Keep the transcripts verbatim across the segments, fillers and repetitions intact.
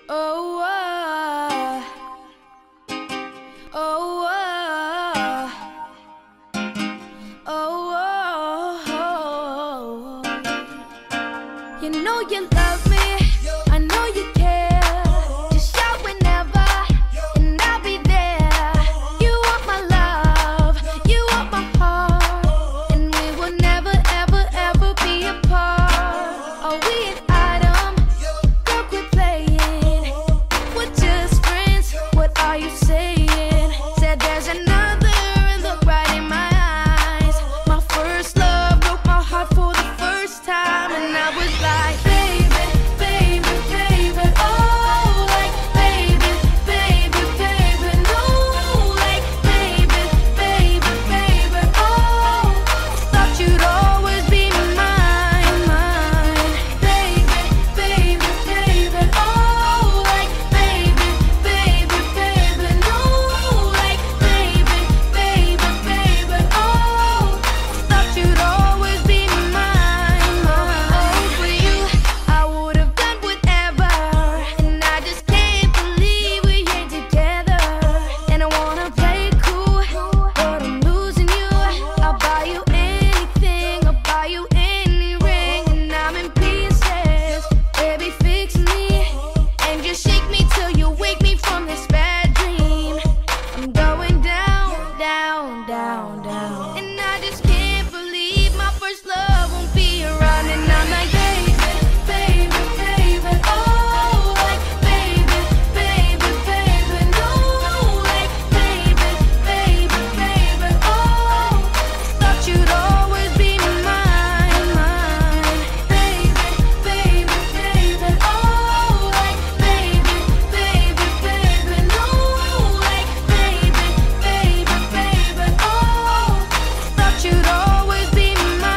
Oh, oh, oh, oh, oh, oh. You know you love me, I know you care. Just shout whenever, and I'll be there. You want my love, you want my heart, and we will never, ever, ever be apart. Are we an item? Girl, quit playing. We're just friends, what are you saying? Said there's another, and look right in my eyes. My first love broke my heart for the first time, and I was like, baby, baby, baby, oh, like, baby, baby, baby, no, like, baby, baby, baby, oh, thought you'd always be mine, mine, baby, baby, baby, oh, like, baby, baby, baby, no, like, baby, baby, baby, oh, thought you'd always be mine, mine. Oh, for you, I would have done whatever, and I just can't believe we ain't together. And I wanna play cool, but I'm losing you. I'll buy you anything, I'll buy you any ring, and I'm in pieces. Baby, fix me, and just shake me till you wake me from this bad dream. I'm going down, down, down, down, and I just can't believe my first love won't be around. And I'm like, baby, baby, baby, oh, like, baby, baby, baby, no, like, baby, baby, baby, oh, thought you'd always be mine, mine, baby, baby, baby, oh, like, baby, baby, baby, no, like, baby, baby, baby, oh, thought you'd always be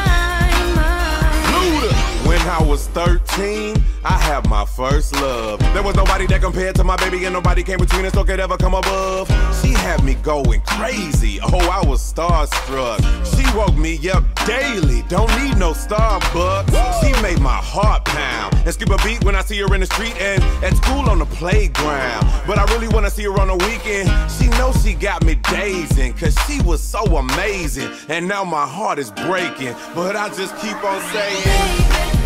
mine, mine. Luda. When I was thirteen, I had my first love. There was nobody that compared to my baby, and nobody came between us or could ever come above. She had me going crazy. Oh, I was starstruck. She woke me up daily. Don't need no Starbucks. She made my heart pound and skip a beat when I see her in the street and at school on the playground. But I really wanna see her on the weekend. She knows she got me dazing, cause she was so amazing. And now my heart is breaking, but I just keep on saying, Baby,